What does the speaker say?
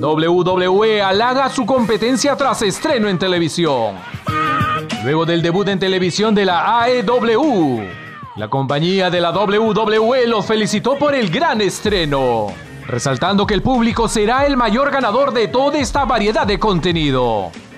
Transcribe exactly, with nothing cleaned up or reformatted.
doble u doble u E halaga su competencia tras estreno en televisión. Luego del debut en televisión de la A E W, la compañía de la doble u doble u E los felicitó por el gran estreno, resaltando que el público será el mayor ganador de toda esta variedad de contenido.